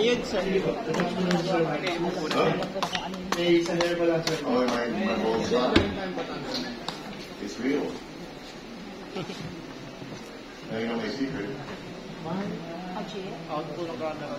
Yun, sir. May isa na pala, sir. Oh, my whole son. It's real. Now you know my secret. Out po ng camera.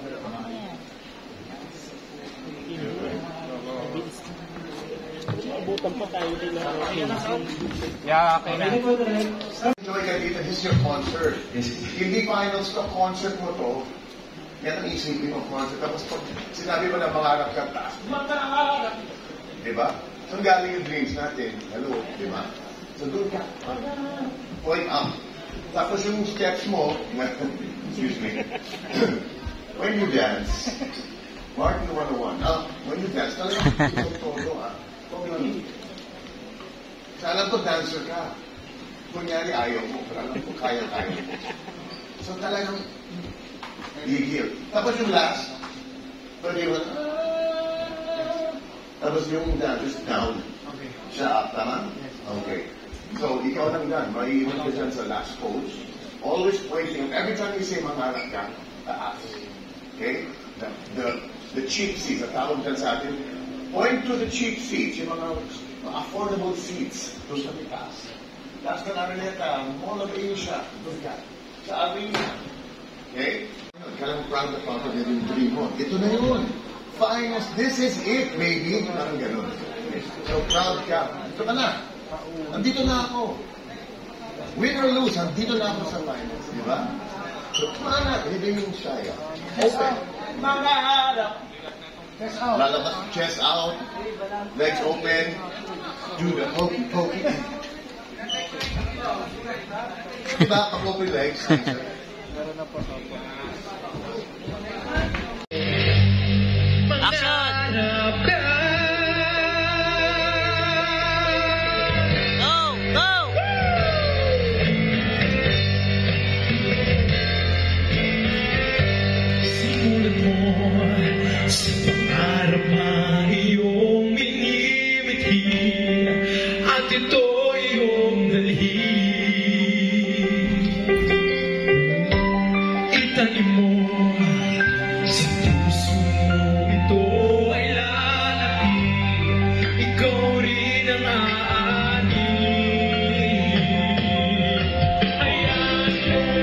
Abutan pa tayo din na. Yeah, okay na. Joy Cavite, this is your concert. Hindi finals ka, concert mo to. Yan ang isipin mo, concert. Tapos pag sinabi mo na mangarap ka, taas. Mangarap! Diba? So galing yung dreams natin. Hello, diba? So doon ka. Point up. Tapos yung steps mo, excuse me, when you dance, Martin 101, when you dance, talagang todo ha. So alam ko, dancer ka. Kunyari, ayaw mo, pero alam ko, kaya-kaya mo. So talagang, gigil. Tapos yung last, pwede yun, tapos yung dance, down. Okay. Siya up, tama? Okay. So, ikaw lang dyan, maiiwan ka dyan sa last pose. Always pointing, every time you say mangarap ka, taas. Okay? The cheap seats, ang tawag dyan sa atin, point to the cheap seats, yung mga affordable seats, doon sa taas. Taas ka na rin ito, Mall of Asia, doon ka. Sa arena. Okay? Kailang proud na proud na yung dream mo. Ito na yun. Finest, this is it, baby. Parang ganun. So proud ka. Ito ka na. Andito na ako. Win or lose, andito na ako sa finals, di ba? So, mana, hindi yung shy. Open. Lalabas, chest out, legs open, do the hokey pokey. Diba, pag open legs,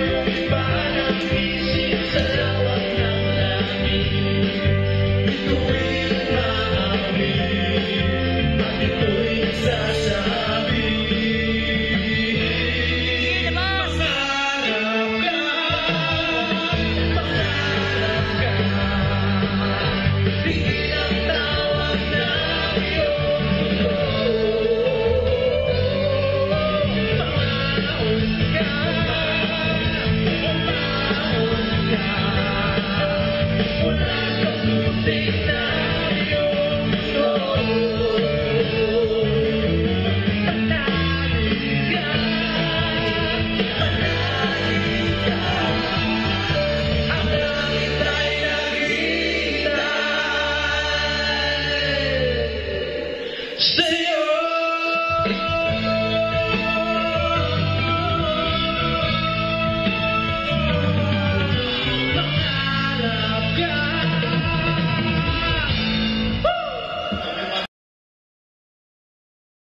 Ito